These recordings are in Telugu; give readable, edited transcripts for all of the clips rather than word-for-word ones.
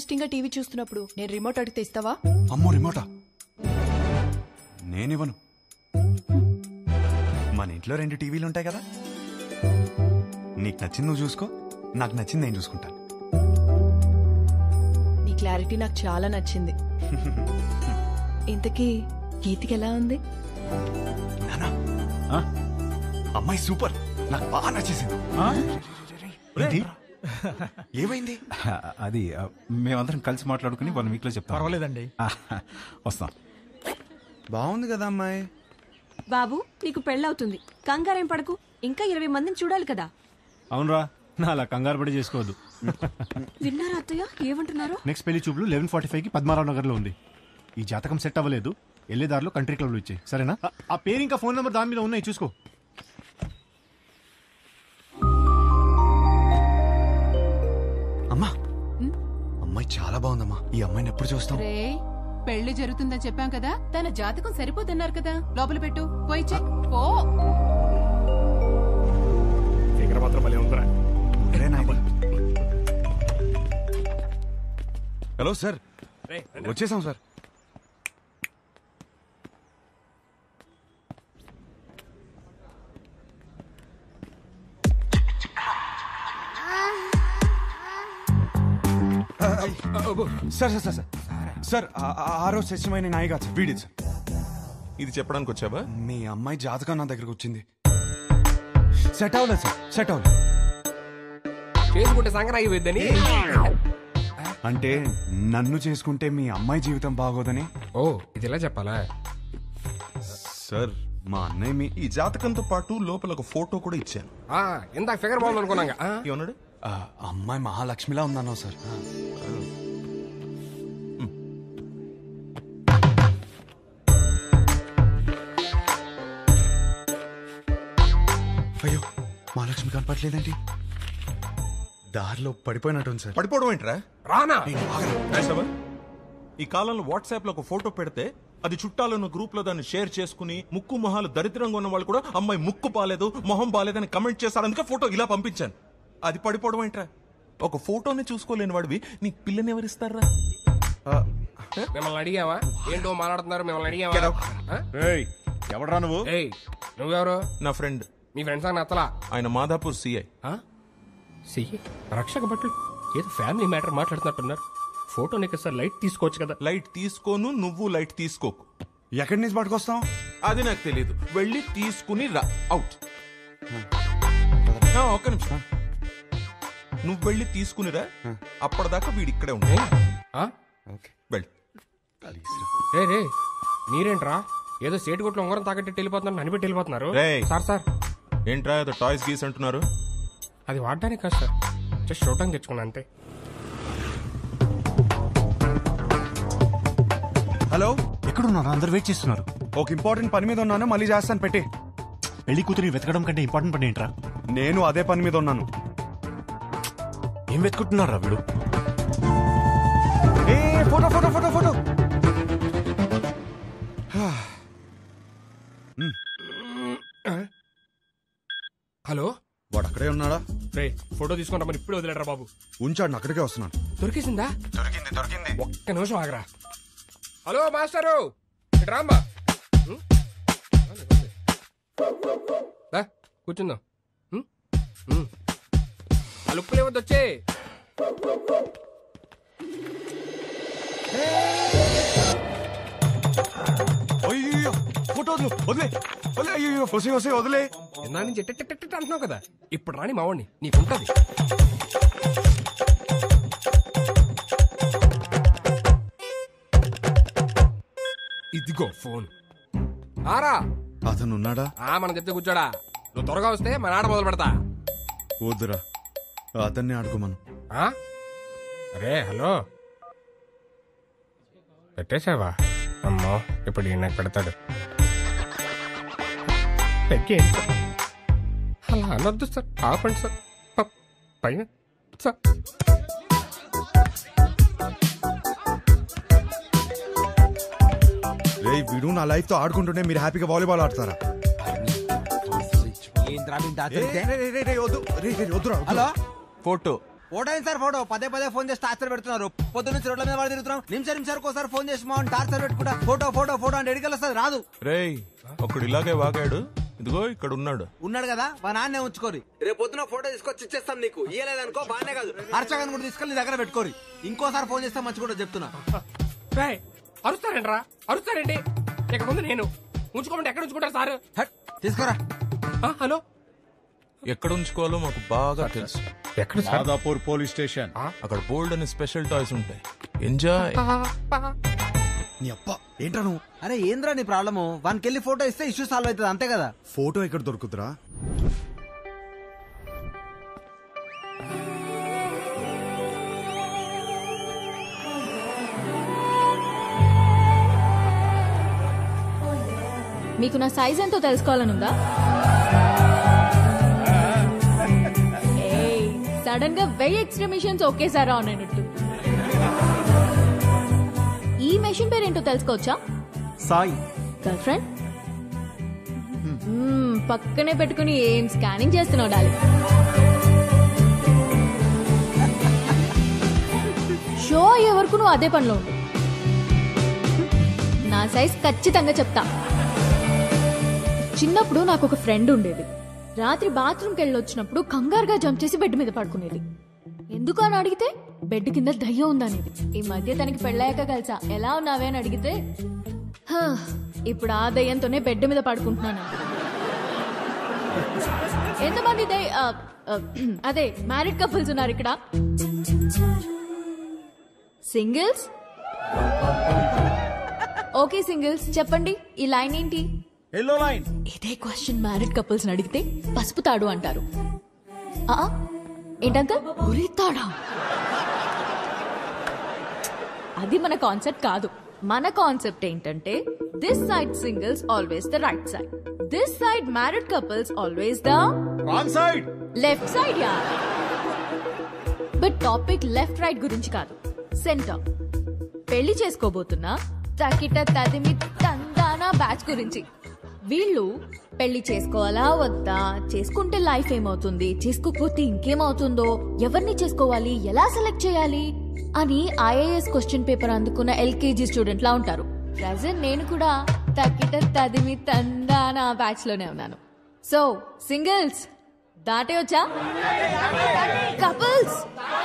ఇంట్రెస్టింగ్ గా టీవీ చూస్తున్నప్పుడు నేను రిమోట్ అడిగితే ఇస్తావా? అమ్మో రిమోటా? నేనివ్వను. మన ఇంట్లో 2 టీవీలు ఉంటాయి కదా, నీకు నచ్చింది నువ్వు చూసుకో, నాకు నచ్చింది నేను చూసుకుంటాను. నీ క్లారిటీ నాకు చాలా నచ్చింది. ఇంతకీ గీతికి ఎలా ఉంది? నానా అమ్మాయి సూపర్, నాకు బాగా నచ్చేసింది. ఏమైంది? అది మేమందరం కలిసి మాట్లాడుకుని 1 వీక్ లో చెప్తాం. పర్వాలేదండి, వస్తాం. బాగుంది కదా అమ్మాయి. బాబు నీకు పెళ్ళవుతుంది, కంగారేం పడకు. ఇంకా 20 మందిని చూడాలి కదా. అవునరా, నా అలా కంగారు పడి చేసుకోవద్దు. విన్నారా అత్తయ్య ఏమంటున్నారు? నెక్స్ట్ పెళ్లి చూపులు 11:45కి పద్మారావు నగర్ లో ఉంది. ఈ జాతకం సెట్ అవ్వలేదు, వెళ్ళేదారిలో కంట్రీ క్లబ్ లో ఇచ్చాయి, సరేనా? ఆ పేరు ఇంకా ఫోన్ నెంబర్ దాని మీద ఉన్నాయి, చూసుకో. అమ్మా అమ్మాయి చాలా బాగుందమ్మా. ఈ అమ్మాయిని ఎప్పుడు చూస్తాం? పెళ్లి జరుగుతుందని చెప్పాం కదా, తన జాతకం సరిపోతున్నారు కదా. లోపల పెట్టు, పోయి చెక్. ఓ హలో సార్, వచ్చేసాం sir. Sir sir sir sir ఆ రోజు సత్యమైన నాయి కాదు సార్, వీడి సార్. ఇది చెప్పడానికి వచ్చావా? మీ అమ్మాయి జాతకం నా దగ్గరకు వచ్చింది. సెట్ అవ్వలేదు సార్, సెట్ అవ్వలేదు. చేసుకుంటే సంక్రాంతి వద్దని అంటే నన్ను చేసుకుంటే మీ అమ్మాయి జీవితం బాగోదని. ఓ ఇది ఇలా చెప్పాలా? సార్ మా అన్నయ్య ఈ జాతకంతో పాటు లోపల ఒక ఫోటో కూడా ఇచ్చాను. ఇందాక ఫిగర్ బాగుంది అనుకున్నాగా. ఏమన్నాడు? అమ్మాయి మహాలక్ష్మిలా ఉందన్నా సార్. అయ్యో మహాలక్ష్మి కనపట్లేదండి, దారిలో పడిపోయినట్టుంది సార్. పడిపోవడం ఏంట్రా? రానా ఈ కాలంలో వాట్సాప్ లో ఒక ఫోటో పెడితే అది చుట్టాలను గ్రూప్ లో దాన్ని షేర్ చేసుకుని ముక్కు మొహాలు దరిద్రంగా ఉన్న వాళ్ళు కూడా అమ్మాయి ముక్కు బాలేదు మొహం బాలేదని కమెంట్ చేశారు. అందుకే ఫోటో ఇలా పంపించాను. అది పడిపోవడం ఏంట్రా? ఒక ఫోటోని చూసుకోలేని వాడివి నీకు పిల్లని ఎవరిస్తారా? మిమ్మల్ని అడిగావా? ఏంటో మాట్లాడుతున్నారు, మిమ్మల్ని అడిగావా? ఎవడరా నువ్వు? నువ్వెవరు? నా ఫ్రెండ్. మీ ఫ్రెండ్స్ అని నచ్చలా? ఆయన మాదాపూర్ సిఐ. సిఐ రక్షక భటులు ఏదో ఫ్యామిలీ మ్యాటర్ మాట్లాడుతున్నట్టున్నారు. ఫోటో నీకు సార్ లైట్ తీసుకోవచ్చు కదా. లైట్ తీసుకోను, నువ్వు లైట్ తీసుకోకు. ఎక్కడి నుంచి పట్టుకొస్తాం అది నాకు తెలియదు. వెళ్ళి తీసుకుని రా. అవుట్. ఒక్క నిమిషం, నువ్వు వెళ్ళి తీసుకునిరా. అప్పటిదాకా వీడి ఇక్కడే ఉంటాయి. వెళ్ళి రే మీరేంట్రా ఏదో సేటు కొట్లు ఉంగరం తాకట్టి వెళ్ళిపోతున్నారు, అనిపెట్టి వెళ్ళిపోతున్నారు. సార్ ఏంట్రా ఏదో టాయ్స్ గీస్ అంటున్నారు? అది వాడడానికి కాదు సార్, జస్ట్ చూడటానికి తెచ్చుకున్నా అంతే. హలో, ఎక్కడున్నారు? అందరు వెయిట్ చేస్తున్నారు. ఒక ఇంపార్టెంట్ పని మీద ఉన్నాను, మళ్ళీ చేస్తాను. పెట్టి పెళ్లి కూతురిని వెతకడం కంటే ఇంపార్టెంట్ పని ఏంట్రా? నేను అదే పని మీద ఉన్నాను. ఏం వెతుకుంటున్నారా వీడు? Photo photo photo photo. Hello, వాడు అక్కడే ఉన్నాడా? రే ఫోటో తీసుకుంటా మరి ఇప్పుడే వదిలేడరా బాబు. ఉంచాడు, అక్కడికే వస్తున్నాను. దొరికేసిందా? దొరికింది. ఒక్క నిమిషం ఆగరా. హలో మాస్టరు, రామ్మా కూర్చుందాం. ఆ లుక్కులు ఏమొద్దు వచ్చే. అయ్యో ఫోటో వదిలే వదిలే. అయ్యో వసే వదిలే. ఇందా నుంచి అంటున్నావు కదా, ఇప్పుడు రాని మావాడిని నీకుంటది. ఇదిగో ఫోన్. ఆరా అతను ఉన్నాడా? మనం చెప్తే కూర్చోడా. నువ్వు త్వరగా వస్తే మన ఆడ మొదలు పెడతా. వద్దురా, అతన్ని ఆడుకోమను. అరే హలో, పెట్టేసావా? అమ్మో ఇప్పుడు ఈయన పెడతాడు. అలా అనొద్దు సార్, ఆపండి సార్. పైన సార్ వీడు నా లైఫ్ తో ఆడుకుంటుంటే మీరు హ్యాపీగా వాలీబాల్ ఆడతారా? హలో ఫోటో ఫోటో ఏంటి సార్ ఫోటో? పదే పదే ఫోన్ చేసి టార్చర్ పెడుతున్నారు. పొద్దు నుంచి రోడ్ల మీద వాడు తిరుగుతున్నాం. నిమిషానికి ఒకసారి ఫోన్ చేసి మా టార్చర్ పెట్టుకుంటా ఫోటో ఫోటో ఫోటో అంటే ఎడికల్ వస్తుంది రాదు. రేయ్ ఒకడు ఇలాగే వాగాడు, ఇదిగో ఇక్కడ ఉన్నాడు కదా మా నాన్నే ఉంచుకోరి. రేపు పొద్దున ఫోటో తీసుకొచ్చి ఇచ్చేస్తాం నీకు. ఇయ్యలేదనుకో బానే కాదు అర్చకన్ కూడా తీసుకెళ్ళి నీ దగ్గర పెట్టుకోరి. ఇంకోసారి ఫోన్ చేస్తే మంచి కూడా చెప్తున్నా. అరుస్తారండి రా, అరుస్తారండి. ఇక ముందు నేను ఉంచుకోమంటే ఎక్కడ ఉంచుకుంటారు సార్? తీసుకోరా. హలో, ఎక్కడ ఉంచుకోవాలో మాకు బాగా తెలుసు. ఎక్కడ సార్? Madhapur police station. అక్కడ బోల్డ్ అని స్పెషల్ టాయ్స్ ఉంటాయి. ఎంజాయ్. నీ అప్ప ఏంట్రా నువ్వు? అరే ఏంద్రా నీ ప్రాబ్లము? వానికి వెళ్ళి ఫోటో ఇస్తే ఇష్యూ సాల్వ్ అవుతుంది అంతే కదా. ఫోటో ఎక్కడ దొరుకుతురా? మీకు నా సైజ్ ఎంతో తెలుసుకోవాలనుందా? సడన్ గా 1000 ఎక్స్ట్రా మిషన్స్ ఒకేసారి ఆన్ అయినట్టు. ఈ మెషిన్ పేరేంటో తెలుసుకోవచ్చా? సాయి. Girlfriend? పక్కనే పెట్టుకుని ఏం స్కానింగ్ చేస్తున్నావు డాలి? షో అయ్యే వరకు నువ్వు అదే పనిలో ఉండు. నా సైజ్ ఖచ్చితంగా చెప్తా. చిన్నప్పుడు నాకు ఒక ఫ్రెండ్ ఉండేది. రాత్రి బాత్రూమ్కి వెళ్ళొచ్చినప్పుడు కంగారుగా జంప్ చేసి బెడ్ మీద పడుకునేది. ఎందుకు అని అడిగితే బెడ్ కింద దయ్యం ఉందనేది. ఈ మధ్య తనకి పెళ్ళాక కలిసా ఎలా ఉన్నావే అని అడిగితే ఇప్పుడు ఆ దయ్యంతోనే బెడ్ మీద పడుకుంటున్నాను. ఎంతమంది అదే మ్యారీడ్ కపుల్స్ ఉన్నారు ఇక్కడ? సింగిల్స్? ఓకే సింగిల్స్ చెప్పండి, ఈ లైన్ ఏంటి? Yellow line. ఇదే క్వశ్చన్ మ్యారీడ్ కపుల్స్ అడిగితే పసుపు తాడు అంటారు. ఏంటంకల్ ఉరితాడా? అది మన కాన్సెప్ట్ కాదు. మన కాన్సెప్ట్ ఏంటంటే this side singles always the right side, this side married couples always the wrong side, left side. Ya, but topic left right గురించి కాదు, సెంటర్. పెళ్లి చేసుకోబోతున్నా తకిట తదిమి తందానా బ్యాచ్ గురించి. వీళ్ళు పెళ్లి చేసుకోవాలా వద్దా, చేసుకుంటే లైఫ్ ఏమవుతుంది, చేసుకోకపోతే ఇంకేమవుతుందో, ఎవరిని చేసుకోవాలి, ఎలా సెలెక్ట్ చేయాలి అని ఐఏఎస్ క్వశ్చన్ పేపర్ అందుకున్న ఎల్కేజీ స్టూడెంట్ లా ఉంటారు. ప్రజెంట్ నేను కూడా తకిట తదిమి తందానా బ్యాచ్ లోనే ఉన్నాను. సో సింగిల్స్ దాటే వచ్చా? కపుల్స్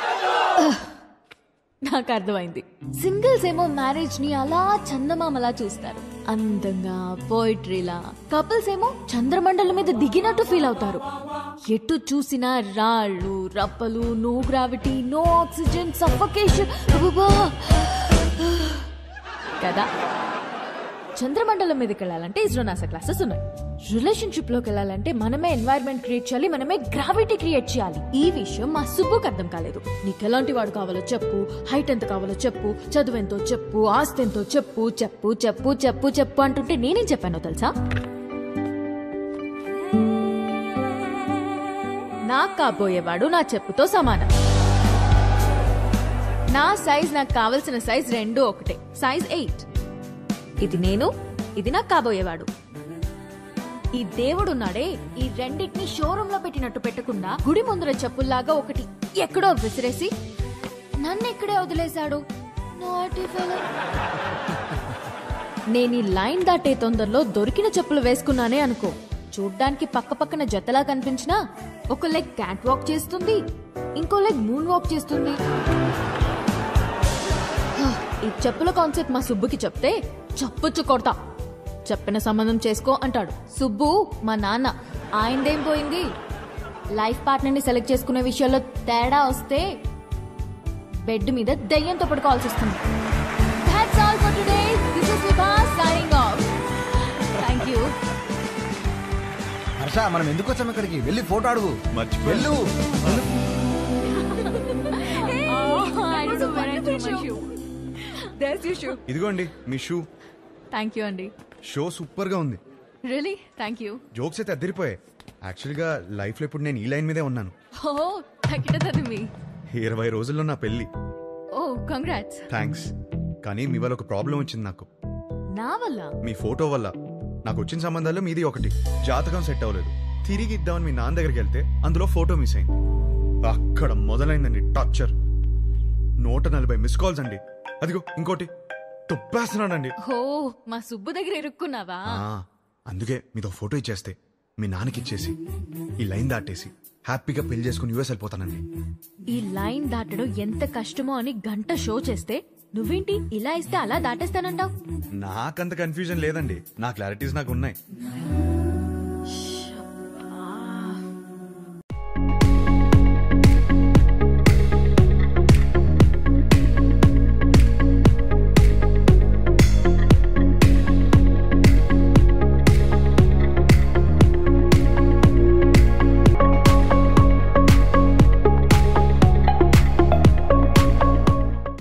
నాకు అర్థమైంది. సింగిల్స్ ఏమో మ్యారేజ్ ని అలా చందమామలా చూస్తారు, అందంగా పోయిట్రీలా. కపుల్స్ ఏమో చంద్రమండలం మీద దిగినట్టు ఫీల్ అవుతారు. ఎటు చూసినా రాళ్ళు రప్పలు, no gravity, no oxygen, suffocation కదా. చంద్రమండలం మీదకి వెళ్ళాలంటే ఇస్రో నాసా క్లాసెస్ ఉన్నాయి. రిలేషన్షిప్ లోకి వెళ్ళాలంటే మనమే ఎన్వైరన్మెంట్ క్రియేట్ చేయాలి, మనమే గ్రావిటీ క్రియేట్ చేయాలి. ఈ విషయం మా సుబ్బుకి అర్థం కాలేదు. నీకు ఎలాంటి వాడు కావాలో చెప్పు, హైట్ ఎంత కావాలో చెప్పు, చదువు ఎంతో చెప్పు, ఆస్తి ఎంతో చెప్పు, చెప్పు చెప్పు చెప్పు చెప్పు అంటుంటే నేనేం చెప్పానో తెలుసా? నాకు కాబోయేవాడు నా చెప్పుతో సమానం. నా సైజ్ నాకు కావలసిన సైజ్ రెండు ఒకటే, సైజ్ 8. ఇది నేను, ఇది నాకు కాబోయేవాడు. ఈ దేవుడున్నాడే, ఈ రెండింటిని షోరూమ్ లో పెట్టినట్టు పెట్టకుండా గుడి ముందర చెప్పుల్లాగా ఒకటి ఎక్కడో విసిరేసి నన్ను ఇక్కడే వదిలేశాడు. నేను ఈ లైన్ దాటే తొందరలో దొరికిన చెప్పులు వేసుకున్నానే అనుకో, చూడ్డానికి పక్క పక్కన జతలా కనిపించినా ఒక లెగ్ క్యాట్ వాక్ చేస్తుంది, ఇంకో లెగ్ మూన్ వాక్ చేస్తుంది. ఈ చెప్పుల కాన్సెప్ట్ మా సుబ్బుకి చెప్తే చప్పుచ్చు కొడతా. చెప్పిన సంబంధం చేసుకో అంటాడు. సుబ్బు మా నాన్న, ఆయనదేం పోయింది? లైఫ్ పార్ట్నర్ ని సెలెక్ట్ చేసుకునే విషయాల్లో తేడా వస్తే బెడ్ మీద దయ్యంతో పడుకోవాల్సి వస్తుంది. That's all for today. This is Vibha signing off. Thank you. Harsha, మనం ఎందుకు వచ్చాం ఇక్కడికి? వెళ్ళి ఫోటో అడుగు. వెళ్ళు. ఇదిగోండి మీ షూ. థ్యాంక్ యూ అండి. షో సూపర్ గా ఉంది. Really thank you. జోక్స్ అయితే అద్దరిపోయాయి. యాక్చువల్ గా లైఫ్ లో ఇప్పుడు నేను ఈ లైన్ మీదే ఉన్నాను. ఓ తగ్గిటది మీ 20 రోజుల్లో నా పెళ్లి. Oh congrats. థ్యాంక్స్. కానీ మీ వల్ల ఒక ప్రాబ్లం వచ్చింది నాకు. నా వల్ల? మీ ఫోటో వల్ల. నాకు వచ్చిన సంబంధాల్లో మీది ఒకటి. జాతకం సెట్ అవ్వలేదు. తిరిగి ఇద్దామని మీ నాన్న దగ్గరికి వెళ్తే అందులో ఫోటో మిస్ అయింది. అక్కడ మొదలైందండి టార్చర్. 140 మిస్ కాల్స్ అండి. అదిగో ఇంకోటి తొప్పేస్తున్నాడండి. హో మా సుబ్బు దగ్గర ఇరుక్కున్నావా? అందుకే మీతో ఫోటో ఇచ్చేస్తే మీ నాన్నకి ఇచ్చేసి ఈ లైన్ దాటేసి హ్యాపీగా పెళ్లి చేసుకుని యూఎస్ వెళ్ళిపోతానండి. ఈ లైన్ దాటడం ఎంత కష్టమో అని గంట షో చేస్తే నువ్వేంటి ఇలా ఇస్తే అలా దాటేస్తానంటావ్? నాకంత కన్ఫ్యూజన్ లేదండి. నా క్లారిటీస్ నాకు ఉన్నాయి.